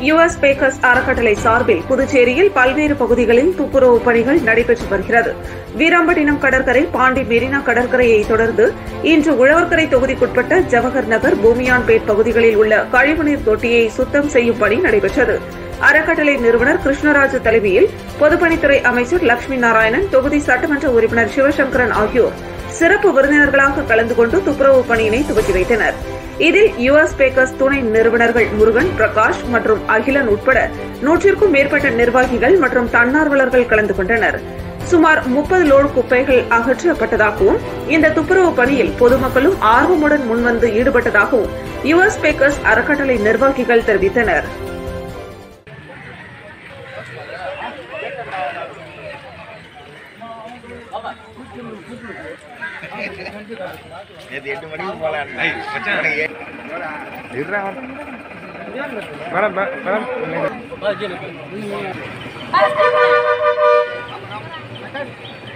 US bakers அறக்கட்டளை சார்பில் புதுச்சேரியில் பல்வேறு பகுதிகளில் துப்புரவு பணிகள் நடைபெற்று வருகிறது. வீராம்பட்டினம் கடற்கரை, பாண்டி மெரினா கடற்கரையை தொடர்ந்து இன்று உழவர்கரை தொகுதிக்குட்பட்ட ஜவஹர் நகர், பூமியான்பேட் பகுதிகளில் உள்ள கழிவுநீர் தொட்டியை சுத்தம் செய்யும் பணி நடைபெற்றது. அறக்கட்டளை நிறுவனர் கிருஷ்ணராஜு தலைமையில் பொதுப்பணித்துறை அமைச்சர் லட்சுமி நாராயணன், தொகுதி சட்டமன்ற உறுப்பினர் சிவசங்கரன் ஆகியோர் சிறப்பு விருந்தினர்களாக கலந்து கொண்டு துப்புரவு பணியினை துவக்கி வைத்தனர். இதில் யுஎஸ் பேக்கர்ஸ் துணை நிறுவனர்கள் முருகன், பிரகாஷ் மற்றும் அகிலன் உட்பட 100க்கும் மேற்பட்ட நிர்வாகிகள் மற்றும் தன்னார்வலர்கள் கலந்து கொண்டனர். சுமார் 30 லோடு குப்பைகள் அகற்றப்பட்டதாகவும் இந்த துப்புரவு பணியில் பொதுமக்களும் ஆர்வமுடன் முன்வந்து ஈடுபட்டதாகவும் யுஎஸ் பேக்கர்ஸ் அறக்கட்டளை நிர்வாகிகள் தெரிவித்தனர். மேடம்